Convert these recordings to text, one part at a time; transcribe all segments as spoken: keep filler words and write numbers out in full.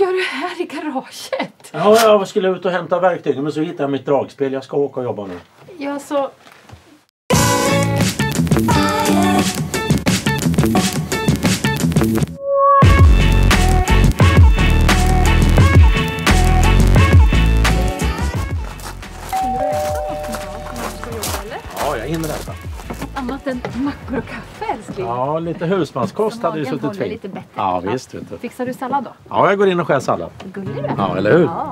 gör du här i garaget? Ja, jag skulle ut och hämta verktyg, men så hittade jag mitt dragspel. Jag ska åka och jobba nu. Ja, så... Ja, jag hinner äta. Annat än mackor och kaffe, älskling. Ja, lite husmanskost hade ju Magen suttit håller fint. lite bättre. Ja, visst vet du. Fixar du sallad då? Ja, jag går in och skär sallad. Gullig du. Ja, eller hur? Ja.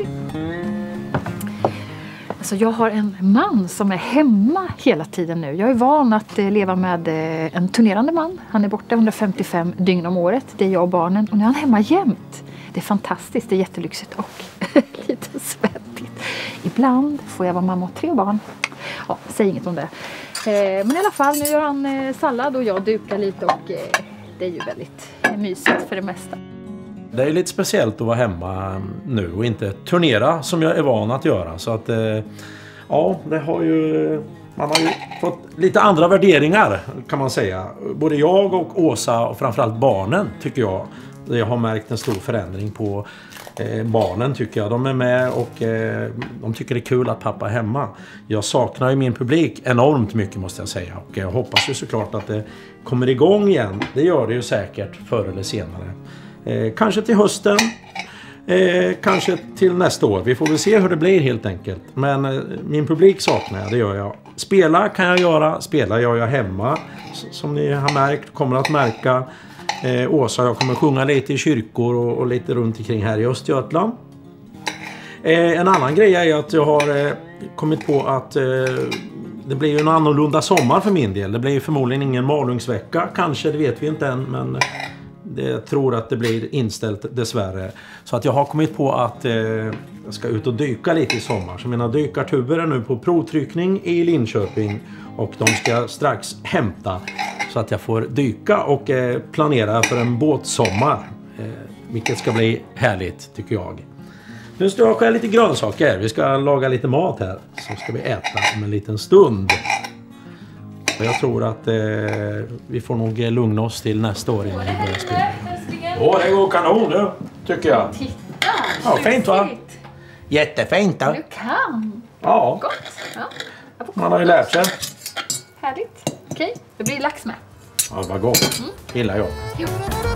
Alltså jag har en man som är hemma hela tiden nu. Jag är van att eh, leva med eh, en turnerande man. Han är borta hundrafemtiofem dygn om året. Det är jag och barnen. Och nu är han hemma jämt. Det är fantastiskt, det är jättelyxigt och lite svettigt. Ibland får jag vara mamma och tre barn. Ja, säg inget om det. Eh, men i alla fall, nu gör han eh, sallad och jag dukar lite och eh, det är ju väldigt eh, mysigt för det mesta. Det är lite speciellt att vara hemma nu och inte turnera som jag är van att göra. Så att, eh, ja, det har ju... Man har ju fått lite andra värderingar kan man säga. Både jag och Åsa och framförallt barnen tycker jag. Jag har märkt en stor förändring på eh, barnen tycker jag. De är med och eh, de tycker det är kul att pappa är hemma. Jag saknar ju min publik enormt mycket måste jag säga. Och jag hoppas ju såklart att det kommer igång igen. Det gör det ju säkert förr eller senare. Eh, kanske till hösten. Eh, kanske till nästa år. Vi får väl se hur det blir helt enkelt. Men eh, min publik saknar jag, det gör jag. Spela kan jag göra. Spela gör jag hemma. Som ni har märkt, kommer att märka. Eh, Åsa, jag kommer sjunga lite i kyrkor och, och lite runt omkring här i Östergötland. Eh, en annan grej är att jag har eh, kommit på att eh, det blir ju en annorlunda sommar för min del. Det blir förmodligen ingen malungsvecka. Kanske, det vet vi inte än, men det, jag tror att det blir inställt dessvärre. Så att jag har kommit på att eh, jag ska ut och dyka lite i sommar. Så mina dykartuber är nu på provtryckning i Linköping. Och de ska strax hämta så att jag får dyka och eh, planera för en båtsommar. Eh, vilket ska bli härligt tycker jag. Nu ska jag skära lite grönsaker. Vi ska laga lite mat här. Så ska vi äta om en liten stund. Och jag tror att eh, vi får nog lugna oss till nästa år innan vi börjar spela. Åh, det går kanon nu, tycker jag. Titta! Ja, fint va? Jättefint då. Du kan! Ja, Gott! Ja. man har ju lärt sig. Härligt. Okej, det blir lax med. Ja, vad gott. Mm. Gillar jag. Jo.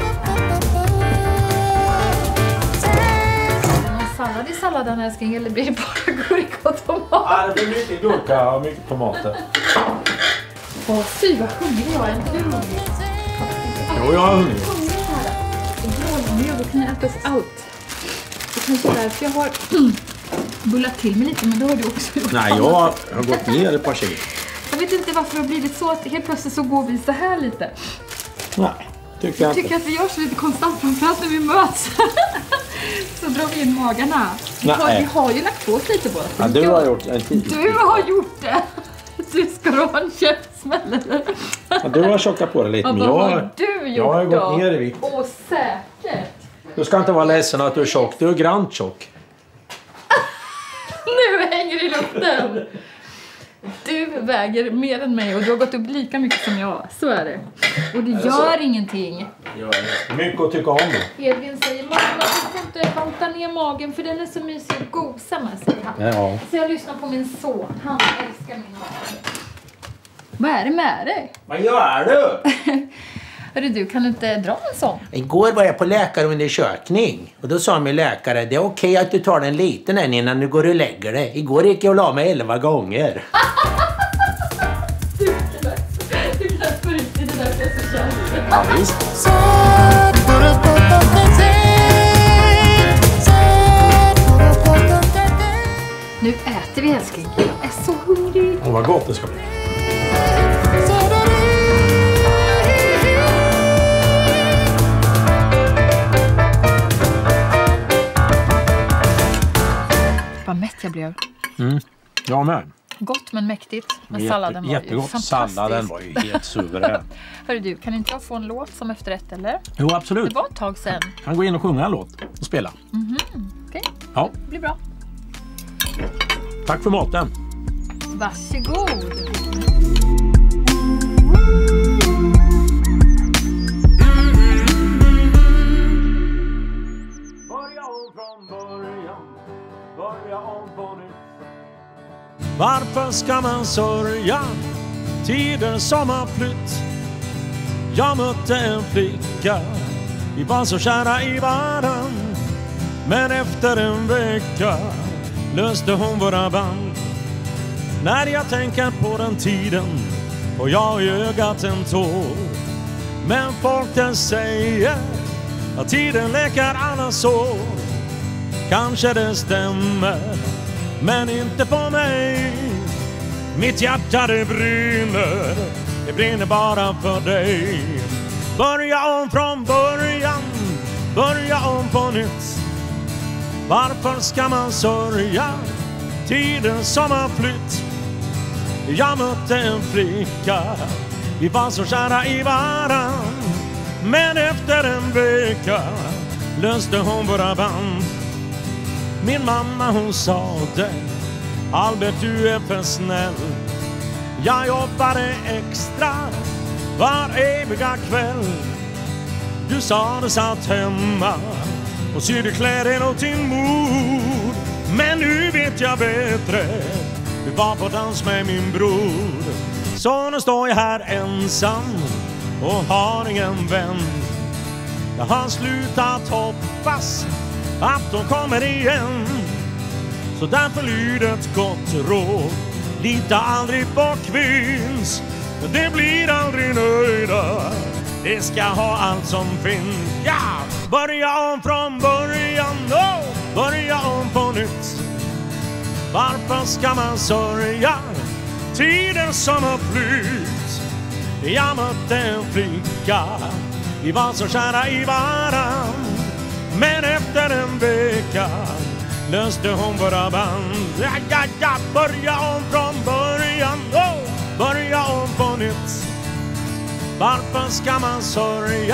Sallad i salladen älskling, eller blir det bara gurka och tomat? Ja, det blir mycket gurka och mycket tomater. Åh fy vad hungrig jag är. Du är hungrig. Jo, jag är hungrig. Jag då kan jag äta oss allt. Det kanske är därför jag har bullat till mig lite, men då har du också gjort. Nej, jag har gått ner ett par kilo. Jag vet inte varför det har blivit så att helt plötsligt så går vi så här lite. Nej, tycker jag, jag tycker att vi gör så lite konstant, framförallt när vi möts. Så drar vi in magarna. Vi har, vi har ju lagt på oss lite båda. Ja, du har gjort en tid. Du har gjort det. Du ska du ha en käftsmäll eller? Ja, du har tjockat på det lite. Ja, men vad jag, har du gjort jag har då? gått ner i vikt. Åh, säkert. Du ska inte vara ledsen att du är tjock. Du är grant tjock. Nu hänger det i luften. Du väger mer än mig och du har gått upp lika mycket som jag. Så är det. Och det gör så? Ingenting. Gör det. Mycket att tycka om det. Edvin säger, mamma du får inte banta ner magen för den är så mysig och gosa med sig. Ja. Så jag lyssnar på min son. Han älskar min mage. Vad är det med dig? Vad gör du? Hörru du, kan du inte dra en sån? Igår var jag på läkarundersökning. Och då sa min läkare, det är okej att du tar den liten än innan du går och lägger dig. Igår gick jag och la mig elva gånger. Du lät på riktigt, det där är så kärligt. Ja, visst. Nu äter vi älskling. Jag är så hungrig. Åh, vad gott det ska bli. Vad mätt jag blev. Mm. Jag med. Gott men mäktigt. Men Jätte, salladen var jättegott. ju fantastisk. Salladen var ju helt suverän. Hörru du, kan inte jag få en låt som efterrätt eller? Jo, absolut. Det var ett tag sedan. Kan gå in och sjunga en låt och spela. Mhm, okej. Ja. Det blir bra. Tack för maten. Varsågod. Var Varför ska man sörja tider som har flytt? Jag mötte en flicka, vi var så kära i varann. Men efter en vecka löste hon våra band. När jag tänker på den tiden och jag i ögat en tår. Men folk det säger att tiden läker alla sår. Kanske det stämmer, men inte på mig. Mitt hjärta det brinner, det brinner bara för dig. Börja om från början, börja om på nytt. Varför ska man sörja tiden som har flytt? Jag mötte en flicka, vi var så kära i varann. Men efter en vecka löste hon våra band. Min mamma hon sa det, Albert du är för snäll. Jag jobbade extra var eviga kväll. Du sa det satt hemma och sydde kläder åt din mor. Men nu vet jag bättre, du var på dans med min bror. Så nu står jag här ensam och har ingen vän. Jag har slutat hoppas att de kommer igen. Så därför lyder ett gott råd, lita aldrig på kvinns. Det blir aldrig nöjda, det ska ha allt som finns. Ja, börja om från början, oh, börja om på nytt. Varför ska man sörja tiden som har flytt? Jag mötte en flicka, vi var så kära i varann. Men efter en vecka löste hon våra band. Ja, ja, ja, börja om från början, oh, börja om på nytt. Varför ska man sörja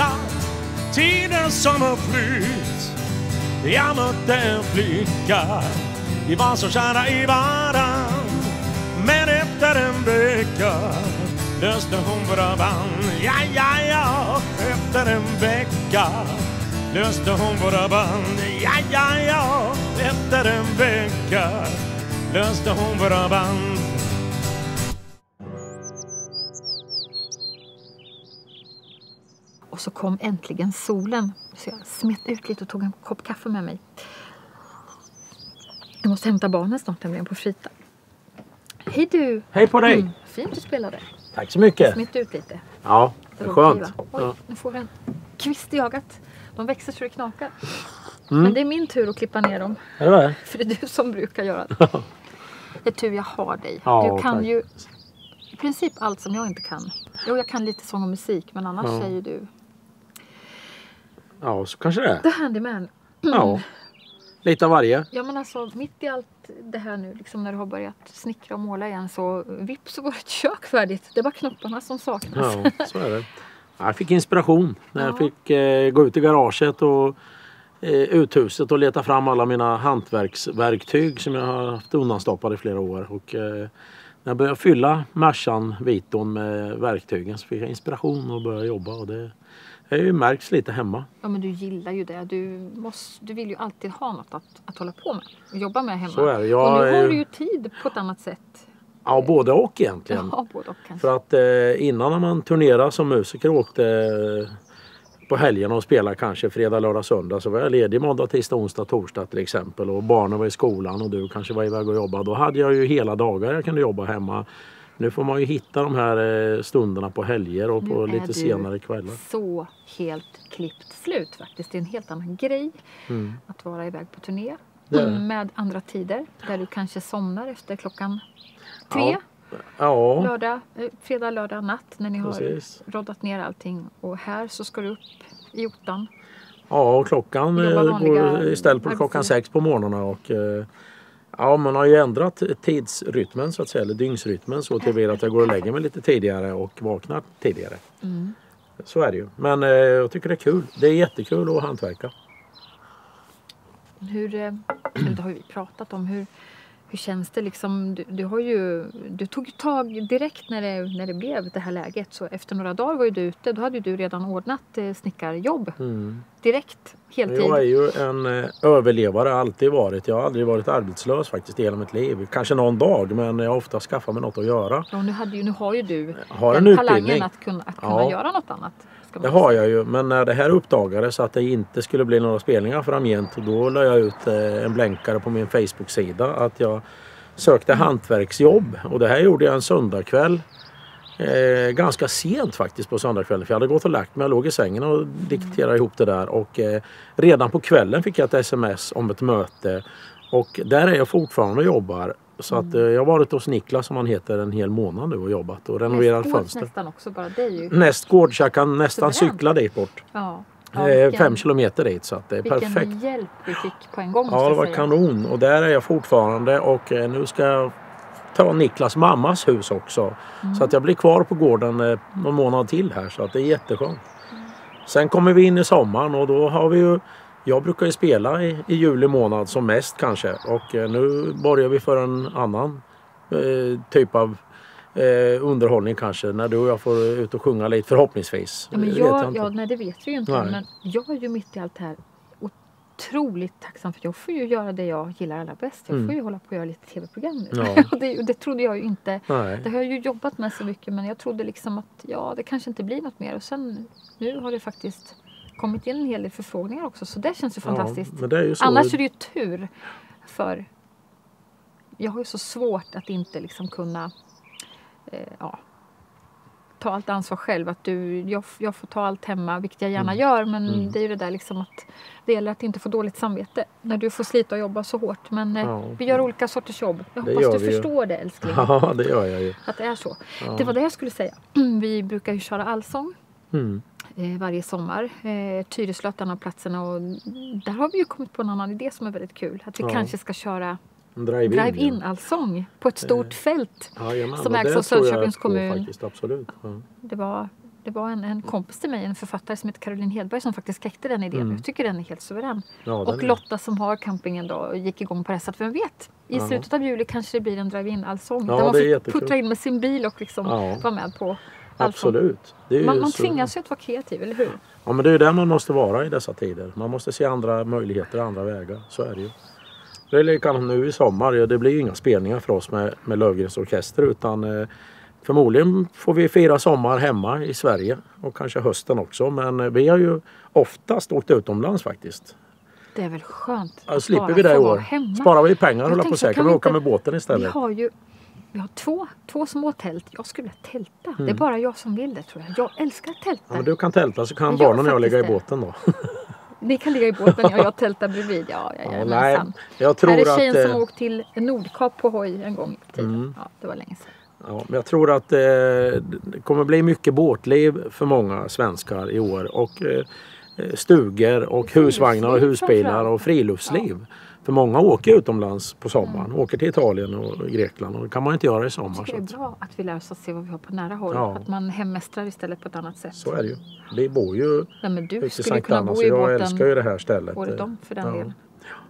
tiden som har flytt? Jag mötte en flicka, vi var så kära i varann. Men efter en vecka löste hon våra band. Ja, ja, ja, efter en vecka löste hon våra band. Ja, ja, ja, efter en vecka löste hon våra band. Och så kom äntligen solen. Så jag smet ut lite och tog en kopp kaffe med mig. Jag måste hämta barnen snart, nämligen på Frita. Hej du! Hej på dig! Mm, fint du spelade. Tack så mycket! Smitt ut lite. Ja, det är skönt. Oj, Ja. nu får vi en kvist i ögat. De växer så det knakar. Mm. Men det är min tur att klippa ner dem. Är det det? För det är du som brukar göra det. Det är tur jag har dig. Ja, du kan tack. ju i princip allt som jag inte kan. Jo, jag kan lite sång och musik, men annars Ja. är ju du Ja, så kanske det är. the handyman. Ja, lite av varje. Ja, men alltså mitt i allt det här nu, liksom när du har börjat snickra och måla igen, så vips så går ett kök färdigt. Det är bara knopparna som saknas. Ja, så är det. Jag fick inspiration när jag Ja. fick eh, gå ut i garaget och eh, uthuset och leta fram alla mina hantverksverktyg som jag har haft undanstoppade i flera år. Och eh, när jag började fylla Mercan Viton med verktygen så fick jag inspiration och började jobba. Och det har ju märks lite hemma. Ja, men du gillar ju det. Du, måste, du vill ju alltid ha något att, att hålla på med och jobba med hemma. Så är det. Jag och nu är- har du ju tid på ett annat sätt. Ja, både och egentligen. Ja, både och kanske. För att eh, innan när man turnerade som musiker och åkte eh, på helgen och spelade kanske fredag, lördag, söndag, så var jag ledig måndag, tisdag, onsdag, torsdag till exempel. Och barnen var i skolan och du kanske var iväg och jobbade. Då hade jag ju hela dagar jag kunde jobba hemma. Nu får man ju hitta de här eh, stunderna på helger och Nu på är lite du senare kvällar. så helt klippt slut faktiskt. Det är en helt annan grej Mm. att vara iväg på turné. Det är det. Mm, med andra tider där du kanske somnar efter klockan tre. Ja. Ja, Lördag, eh, fredag, lördag natt när ni Precis. har roddat ner allting. Och här så ska du upp i ottan. ja, och klockan Jobba eh, vanliga går istället på klockan arbetstider. sex på morgonen. Och, eh, ja, man har ju ändrat tidsrytmen så att säga, eller dygnsrytmen så tillvida att jag går och lägger mig lite tidigare och vaknar tidigare. Mm. Så är det ju. Men eh, jag tycker det är kul. Det är jättekul att hantverka. Hur, eh, det har ju vi pratat om. Hur, hur känns det liksom? Du, du, har ju, du tog ju tag direkt när det, när det blev det här läget. Så efter några dagar var ju du ute. Då hade ju du redan ordnat eh, snickarjobb. Mm. direkt, heltid? Jag är ju en eh, överlevare, alltid varit. Jag har aldrig varit arbetslös faktiskt i hela mitt liv. Kanske någon dag, men jag har ofta skaffat mig något att göra. Ja, nu, hade ju, nu har ju du har den en talangen utbildning. att kunna, att kunna Ja. göra något annat. Ska man Det säga. har jag ju, men när det här uppdagades att det inte skulle bli några spelningar framgent, då la jag ut eh, en blänkare på min Facebook-sida att jag sökte Mm. hantverksjobb. Och det här gjorde jag en söndagkväll. Eh, ganska sent faktiskt på söndagskvällen, för jag hade gått och lagt mig, jag låg i sängen och dikterade ihop det där. Och eh, redan på kvällen fick jag ett sms om ett möte. Och där är jag fortfarande och jobbar. Så att eh, jag har varit hos Niklas, som han heter, en hel månad nu och jobbat och renoverat Nästgårds fönster. nästan också, bara det är ju... Nästgård, så jag kan nästan Suveränt. cykla dit bort. Ja. Ja, Eh, vilken, Fem kilometer dit, så att det är vilken perfekt. hjälp vi fick på en gång, måste Ja, det jag var säga. kanon. Och där är jag fortfarande och eh, nu ska jag ta Niklas mammas hus också. Mm. Så att jag blir kvar på gården eh, någon månad till här, så att det är jätteskönt. Sen kommer vi in i sommaren och då har vi ju, jag brukar ju spela i, i juli månad som mest kanske. Och eh, nu börjar vi för en annan eh, typ av eh, underhållning kanske. När du och jag får ut och sjunga lite förhoppningsvis. Ja, men Det vet jag, inte. ja, nej, det vet vi ju inte. Nej. Men jag är ju mitt i allt det här otroligt tacksam för jag får ju göra det jag gillar allra bäst. Jag Mm. får ju hålla på och göra lite tv-program nu. Ja. och det, och det trodde jag ju inte. Nej. Det har jag ju jobbat med så mycket, men jag trodde liksom att ja, det kanske inte blir något mer. Och sen nu har det faktiskt kommit in en hel del förfrågningar också. Så det känns ju fantastiskt. Ja, men det är ju så. Annars är det ju tur. För jag har ju så svårt att inte liksom kunna eh, ja, ta allt ansvar själv. Att du, jag, jag får ta allt hemma, vilket jag gärna Mm. gör. Men Mm. det är ju det där liksom att det gäller att inte få dåligt samvete när du får slita och jobba så hårt. Men eh, Ja. vi gör olika sorters jobb. Jag Det hoppas gör du vi ju. förstår det, älskling. Ja, det gör jag ju. Att det är så. Ja. Det var det jag skulle säga. Vi brukar ju köra allsång Mm. eh, varje sommar. Eh, Tyresö, en av platserna. Och där har vi ju kommit på en annan idé som är väldigt kul. Att vi Ja. kanske ska köra Drive-in. drive-in allsång på ett stort fält. Jajamän, som och ägs det av tror jag Söderköpings på kommun. Faktiskt, absolut. Ja. Det var, det var en, en kompis till mig, en författare som heter Caroline Hedberg, som faktiskt kläckte den idén. Mm. Jag tycker den är helt suverän. Ja, den och är- Lotta som har campingen då gick igång på det. Så att vem vet, i Ja. slutet av juli kanske det blir en drive-in allsång. Ja, där man det är får jättekul. puttra in med sin bil och liksom Ja. vara med på allsång. Absolut. Det är ju Man, man så- tvingas ju att vara kreativ, eller hur? Ja, men det är ju där man måste vara i dessa tider. Man måste se andra möjligheter, andra vägar. Så är det ju. Det är likadant nu i sommar. Ja, det blir ju inga spelningar för oss med, med Löfgrens orkester, utan eh, förmodligen får vi fira sommar hemma i Sverige och kanske hösten också. Men eh, vi har ju oftast åkt utomlands faktiskt. Det är väl skönt Ja, att slipper bara vi det i få vara år. hemma. Sparar vi pengar Jag hålla på tänkte, säkert. kan Vi vi åka inte- med båten Vi istället. har ju vi har två, två små tält. Jag skulle vilja tälta. Det är Mm. bara jag som vill det, tror jag. Jag älskar att tälta. Ja, men du kan tälta, så kan Jag barnen och jag faktiskt ligga i det. båten då. Ni kan ligga i båten och jag tältar bredvid. Ja, ja, ja, Ja, men nej, sant. jag tror Här är att... tjejen eh, som åkt till Nordkap på hoj en gång i tiden. Mm. Ja, det var länge sedan. Ja, men jag tror att eh, det kommer bli mycket båtliv för många svenskar i år. Och eh, stugor och husvagnar och Friluftsliv husbilar framförallt. och friluftsliv. För många åker utomlands på sommaren. Åker till Italien och Grekland. Och det kan man inte göra i Jag sommar. tycker Så, det är att, bra att vi lär oss att se vad vi har på nära håll. Ja. Att man hemmästrar istället på ett annat sätt. så är det ju. Vi bor ju Ja, men du ute i skulle ju Sankt kunna Anna, bo så i jag båten älskar ju det här stället. året om för den Ja. delen.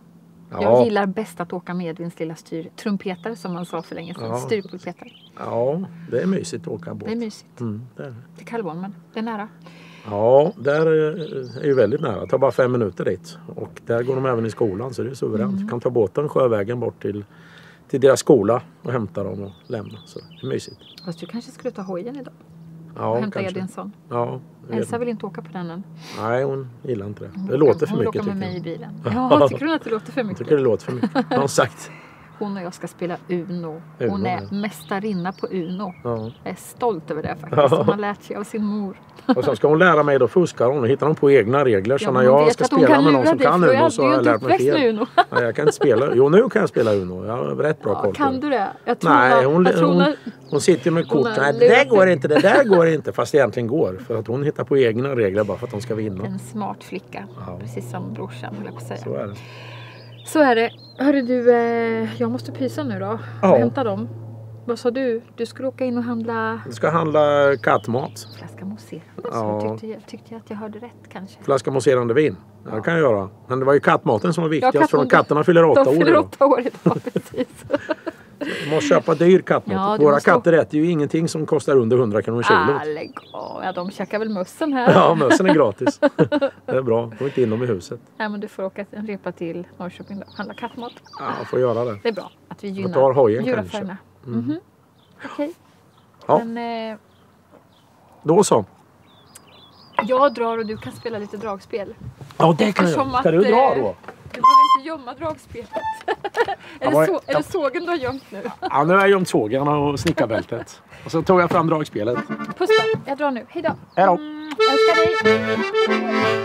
Ja, Jag gillar bäst att åka medvinds lilla styr. Trumpetare som man sa för länge sedan. Ja. Styrpulpetare. ja, det är mysigt att åka båt. Det är mysigt. Mm, det är det. Till Kallholmen. Det är nära. Ja, där är ju väldigt nära. Det tar bara fem minuter dit. Och där går de även i skolan, så det är suveränt. Mm. Du kan ta båten sjövägen bort till, till deras skola och hämta dem och lämna. Så det är mysigt. Fast du kanske skulle ta hojen idag Ja, och hämta kanske. Edinsson. Ja, jag vet Elsa inte. vill inte åka på den än. Nej, hon gillar inte det. Hon Det åker- låter för hon mycket, åker med tycker mig i hon. bilen. Ja, tycker hon att det låter för Jag mycket? tycker det låter för mycket. Har hon sagt. Hon och jag ska spela Uno. Uno, Hon är ja. mästarinna på Uno. Ja. Jag är stolt över det faktiskt. Ja. Hon har lärt sig av sin mor. Och sen ska hon lära mig, då fuskar hon och hittar hon på egna regler. Så Ja, när men hon jag vet ska att hon spela kan med någon lura som dig, kan för du är Uno så har jag inte lärt mig uppväxt med fel. Uno. Nej, jag kan inte spela. Jo, nu kan jag spela Uno. Jag har rätt bra Ja, koll på kan det. du det? Jag tror Nej, hon, jag tror hon, när- hon sitter med hon kort. har Nej, det där lurat går dig. inte, det där går inte. Fast det egentligen går. För att hon hittar på egna regler bara för att hon ska vinna. En smart flicka. Ja. Precis som brorsan, höll jag på att säga. Så är det. Så är det. Hörru du, eh, jag måste pysa nu då. Ja. Och hämta dem. Vad sa du? Du skulle åka in och handla Du ska handla kattmat. flaska mousserande. Ja. Så tyckte jag, tyckte jag att jag hörde rätt kanske. Flaska mousserande vin. Ja, det kan jag göra. Men det var ju kattmaten som var viktigast. katt- för de katterna fyller åtta De år fyller idag. åtta år idag, precis. Du måste köpa dyr kattmat. Ja, du Våra måste- katter äter ju ingenting som kostar under hundra kronor Ah, kilo. lägg av. Ja, de käkar väl mössen här. Ja, mössen är gratis. Det är bra. Gå inte in dem i huset. Nej, men du får åka en repa till Norrköping då. Handla kattmat. Ja, jag får göra det. Det är bra att vi Jag tar hojen gynnar kanske. djuraffärerna. Mhm. Okej. Ja. Men eh, Då så. jag drar och du kan spela lite dragspel. Ja, det kan Eftersom jag. Ska att, du dra eh, då? Du behöver inte gömma dragspelet. är, vad- det så, är ja. det sågen du har gömt nu? Ja, nu har jag gömt sågarna och snickarbältet. Och så tog jag fram dragspelet. Puss då. Jag drar nu. Hej då. Hej då. Mm, älskar dig.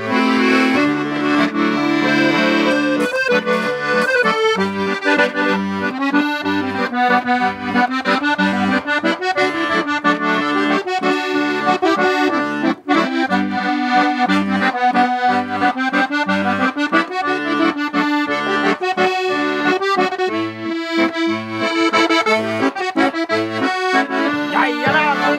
Jajamän!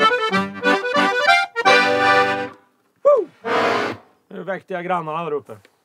Nu väckte jag grannarna där uppe.